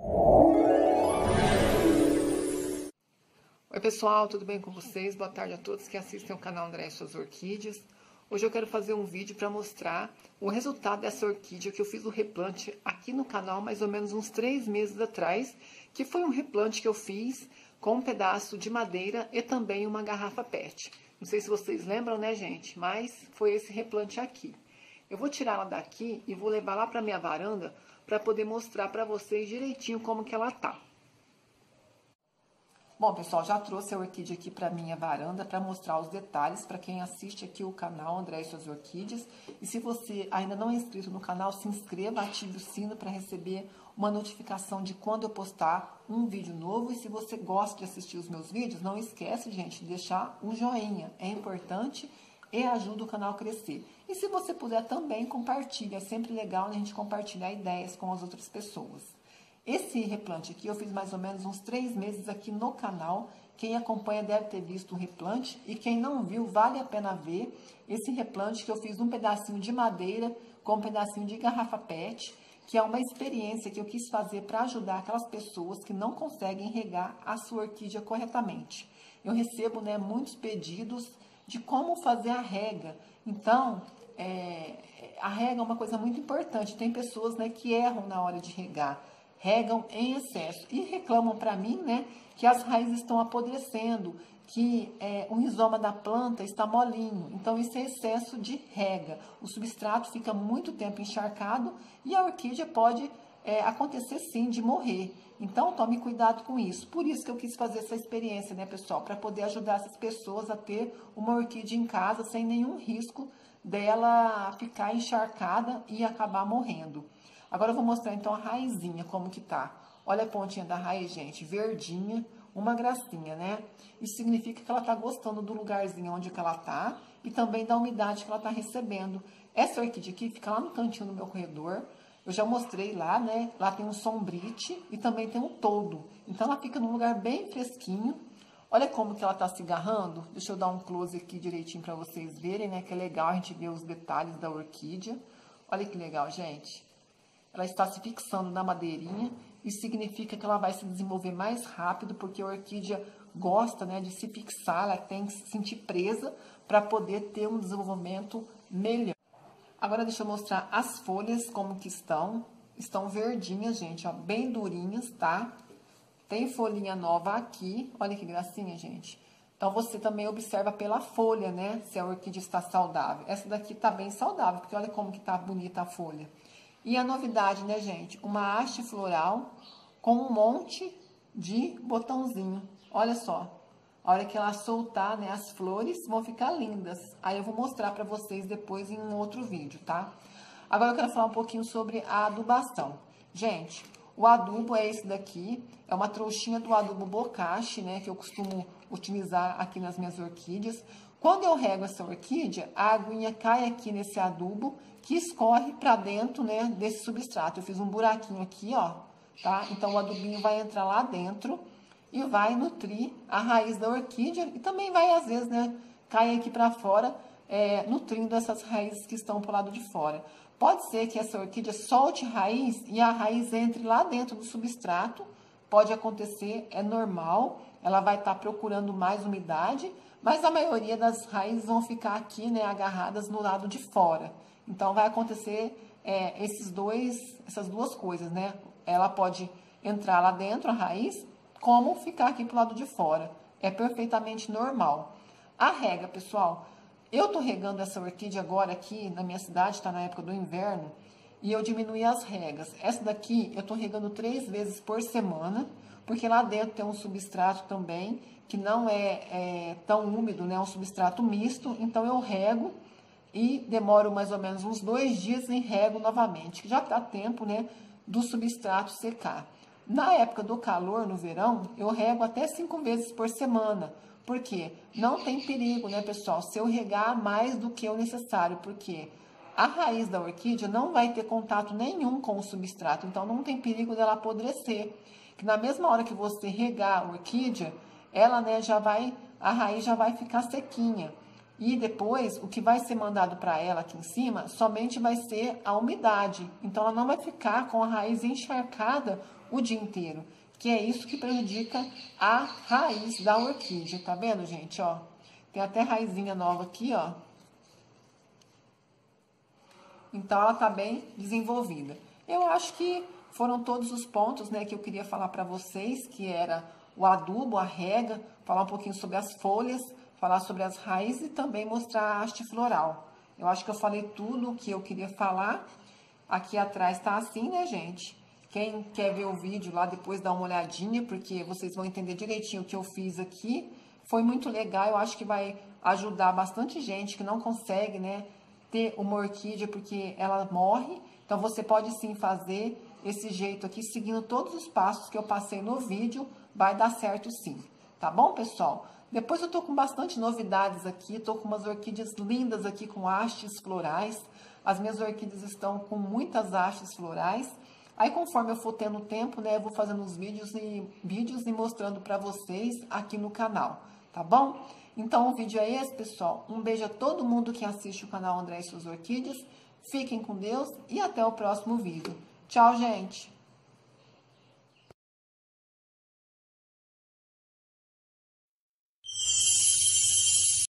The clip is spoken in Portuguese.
Oi pessoal, tudo bem com vocês? Boa tarde a todos que assistem o canal André e Suas Orquídeas. Hoje eu quero fazer um vídeo para mostrar o resultado dessa orquídea que eu fiz o replante aqui no canal mais ou menos uns 3 meses atrás, que foi um replante que eu fiz com um pedaço de madeira e também uma garrafa PET. Não sei se vocês lembram, né, gente? Mas foi esse replante aqui. Eu vou tirar ela daqui e vou levar lá para minha varanda para poder mostrar para vocês direitinho como que ela tá. Bom, pessoal, já trouxe a orquídea aqui para minha varanda para mostrar os detalhes para quem assiste aqui o canal André e Suas Orquídeas. E se você ainda não é inscrito no canal, se inscreva, ative o sino para receber uma notificação de quando eu postar um vídeo novo. E se você gosta de assistir os meus vídeos, não esquece, gente, de deixar um joinha. É importante e ajuda o canal a crescer. E se você puder também, compartilhe. É sempre legal a gente compartilhar ideias com as outras pessoas. Esse replante aqui eu fiz mais ou menos uns 3 meses aqui no canal. Quem acompanha deve ter visto o replante. E quem não viu, vale a pena ver esse replante que eu fiz um pedacinho de madeira com um pedacinho de garrafa PET, que é uma experiência que eu quis fazer para ajudar aquelas pessoas que não conseguem regar a sua orquídea corretamente. Eu recebo, né, muitos pedidos de como fazer a rega. Então, a rega é uma coisa muito importante. Tem pessoas, né, que erram na hora de regar. Regam em excesso e reclamam para mim, né, que as raízes estão apodrecendo, que o rizoma da planta está molinho. Então, isso é excesso de rega. O substrato fica muito tempo encharcado e a orquídea pode acontecer sim de morrer. Então, tome cuidado com isso. Por isso que eu quis fazer essa experiência, né, pessoal? Para poder ajudar essas pessoas a ter uma orquídea em casa sem nenhum risco dela ficar encharcada e acabar morrendo. Agora eu vou mostrar então a raizinha, como que tá. Olha a pontinha da raiz, gente, verdinha, uma gracinha, né? Isso significa que ela tá gostando do lugarzinho onde que ela tá e também da umidade que ela tá recebendo. Essa orquídea aqui fica lá no cantinho do meu corredor. Eu já mostrei lá, né? Lá tem um sombrite e também tem um toldo. Então ela fica num lugar bem fresquinho. Olha como que ela tá se agarrando. Deixa eu dar um close aqui direitinho para vocês verem, né? Que é legal a gente ver os detalhes da orquídea. Olha que legal, gente. Ela está se fixando na madeirinha, isso significa que ela vai se desenvolver mais rápido, porque a orquídea gosta, né, de se fixar, ela tem que se sentir presa para poder ter um desenvolvimento melhor. Agora deixa eu mostrar as folhas como que estão. Estão verdinhas, gente, ó, bem durinhas, tá? Tem folhinha nova aqui, olha que gracinha, gente. Então, você também observa pela folha, né, se a orquídea está saudável. Essa daqui tá bem saudável, porque olha como que tá bonita a folha. E a novidade, né, gente? Uma haste floral com um monte de botãozinho. Olha só. A hora que ela soltar, né, as flores vão ficar lindas. Aí eu vou mostrar pra vocês depois em um outro vídeo, tá? Agora eu quero falar um pouquinho sobre a adubação. Gente, o adubo é esse daqui. É uma trouxinha do adubo bocashi, né, que eu costumo utilizar aqui nas minhas orquídeas. Quando eu rego essa orquídea, a aguinha cai aqui nesse adubo que escorre para dentro, né, desse substrato. Eu fiz um buraquinho aqui, ó, tá? Então, o adubinho vai entrar lá dentro e vai nutrir a raiz da orquídea e também vai, às vezes, né, cair aqui para fora, nutrindo essas raízes que estão pro lado de fora. Pode ser que essa orquídea solte raiz e a raiz entre lá dentro do substrato. Pode acontecer, é normal. Ela vai estar procurando mais umidade, mas a maioria das raízes vão ficar aqui, né, agarradas no lado de fora. Então, vai acontecer essas duas coisas, né? Ela pode entrar lá dentro, a raiz, como ficar aqui pro lado de fora. É perfeitamente normal. A rega, pessoal, eu tô regando essa orquídea agora aqui na minha cidade, tá na época do inverno, e eu diminui as regas. Essa daqui eu tô regando 3 vezes por semana, porque lá dentro tem um substrato também, que não é tão úmido, né? É um substrato misto, então eu rego e demoro mais ou menos uns 2 dias em rego novamente, que já dá tempo, né, do substrato secar. Na época do calor, no verão, eu rego até 5 vezes por semana, porque não tem perigo, né, pessoal, se eu regar mais do que o necessário, porque a raiz da orquídea não vai ter contato nenhum com o substrato, então não tem perigo dela apodrecer. Que na mesma hora que você regar a orquídea, ela, né, a raiz já vai ficar sequinha. E depois, o que vai ser mandado para ela aqui em cima, somente vai ser a umidade. Então, ela não vai ficar com a raiz encharcada o dia inteiro. Que é isso que prejudica a raiz da orquídea. Tá vendo, gente? Ó, tem até raizinha nova aqui, ó. Então, ela tá bem desenvolvida. Eu acho que foram todos os pontos, né, que eu queria falar para vocês, que era o adubo, a rega, falar um pouquinho sobre as folhas, falar sobre as raízes e também mostrar a haste floral. Eu acho que eu falei tudo o que eu queria falar. Aqui atrás tá assim, né, gente? Quem quer ver o vídeo lá, depois dá uma olhadinha, porque vocês vão entender direitinho o que eu fiz aqui. Foi muito legal, eu acho que vai ajudar bastante gente que não consegue, né, ter uma orquídea porque ela morre. Então, você pode sim fazer esse jeito aqui, seguindo todos os passos que eu passei no vídeo, vai dar certo sim. Tá bom, pessoal? Depois eu tô com bastante novidades aqui, tô com umas orquídeas lindas aqui com hastes florais. As minhas orquídeas estão com muitas hastes florais. Aí, conforme eu for tendo tempo, né, eu vou fazendo os vídeos e mostrando para vocês aqui no canal, tá bom? Então, o vídeo é esse, pessoal. Um beijo a todo mundo que assiste o canal André e suas Orquídeas. Fiquem com Deus e até o próximo vídeo. Tchau, gente!